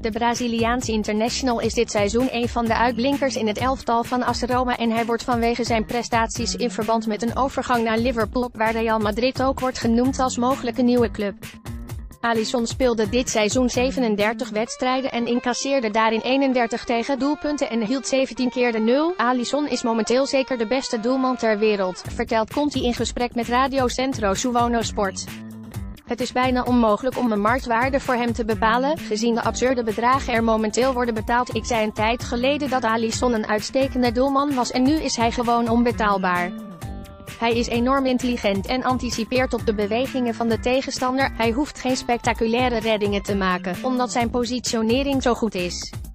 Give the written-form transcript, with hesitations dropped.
De Braziliaanse international is dit seizoen een van de uitblinkers in het elftal van AS Roma en hij wordt vanwege zijn prestaties in verband met een overgang naar Liverpool, waar Real Madrid ook wordt genoemd als mogelijke nieuwe club. Alisson speelde dit seizoen 37 wedstrijden en incasseerde daarin 31 tegendoelpunten en hield 17 keer de nul. Alisson is momenteel zeker de beste doelman ter wereld, vertelt Conti in gesprek met Radio Centro Suono Sport. Het is bijna onmogelijk om een marktwaarde voor hem te bepalen, gezien de absurde bedragen er momenteel worden betaald. Ik zei een tijd geleden dat Alisson een uitstekende doelman was en nu is hij gewoon onbetaalbaar. Hij is enorm intelligent en anticipeert op de bewegingen van de tegenstander. Hij hoeft geen spectaculaire reddingen te maken, omdat zijn positionering zo goed is.